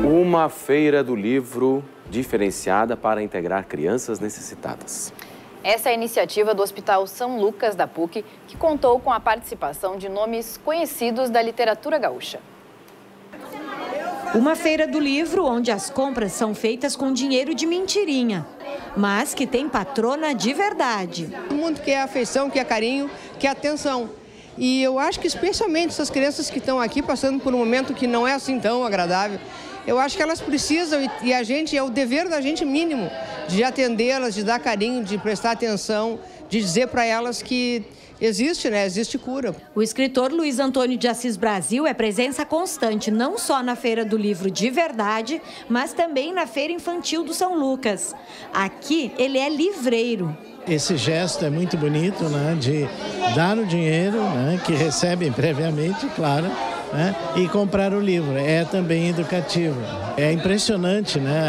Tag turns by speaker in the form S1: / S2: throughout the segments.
S1: Uma feira do livro diferenciada para integrar crianças necessitadas.
S2: Essa é a iniciativa do Hospital São Lucas da PUC, que contou com a participação de nomes conhecidos da literatura gaúcha.
S3: Uma feira do livro onde as compras são feitas com dinheiro de mentirinha, mas que tem patrona de verdade.
S4: Todo mundo quer afeição, quer carinho, quer atenção. E eu acho que especialmente essas crianças que estão aqui passando por um momento que não é assim tão agradável, eu acho que elas precisam e a gente, é o dever da gente mínimo, de atendê-las, de dar carinho, de prestar atenção, de dizer para elas que existe, né? Existe cura.
S3: O escritor Luiz Antônio de Assis Brasil é presença constante, não só na Feira do Livro de Verdade, mas também na Feira Infantil do São Lucas. Aqui, ele é livreiro.
S5: Esse gesto é muito bonito, né? De dar o dinheiro, né? Que recebem previamente, claro, né? E comprar o livro. É também educativo. É impressionante, né?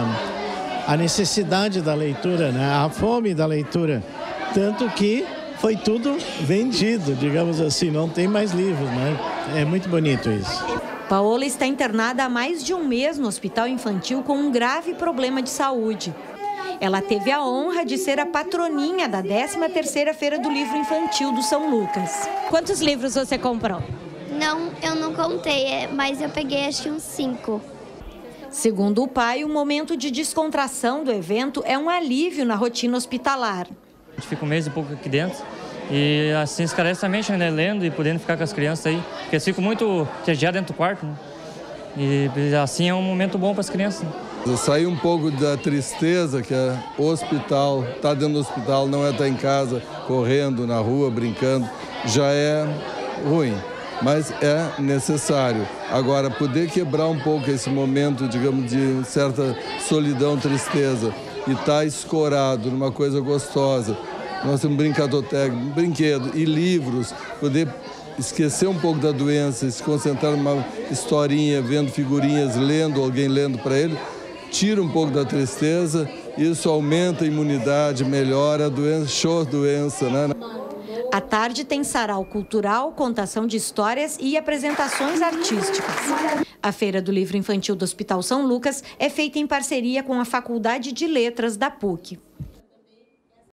S5: A necessidade da leitura, né? A fome da leitura. Tanto que foi tudo vendido, digamos assim, não tem mais livros, né? É muito bonito isso.
S3: Paola está internada há mais de um mês no hospital infantil com um grave problema de saúde. Ela teve a honra de ser a patroninha da 13ª Feira do Livro Infantil do São Lucas. Quantos livros você comprou?
S6: Não, eu não contei, mas eu peguei acho que uns 5.
S3: Segundo o pai, o momento de descontração do evento é um alívio na rotina hospitalar.
S7: A gente fica um mês e pouco aqui dentro e assim esclarece a mente, né, lendo e podendo ficar com as crianças aí, porque eles ficam muito entediados dentro do quarto, né? E assim é um momento bom para as crianças.
S8: Sair um pouco da tristeza que é o hospital, estar dentro do hospital, não é estar em casa, correndo na rua, brincando, já é ruim, mas é necessário. Agora, poder quebrar um pouco esse momento, digamos, de certa solidão, tristeza, e estar escorado numa coisa gostosa. Nós temos brincadoteca, brinquedo e livros, poder esquecer um pouco da doença, se concentrar numa historinha, vendo figurinhas, lendo, alguém lendo para ele, tira um pouco da tristeza, isso aumenta a imunidade, melhora a doença, show a doença, né?
S3: À tarde tem sarau cultural, contação de histórias e apresentações artísticas. A Feira do Livro Infantil do Hospital São Lucas é feita em parceria com a Faculdade de Letras da PUC.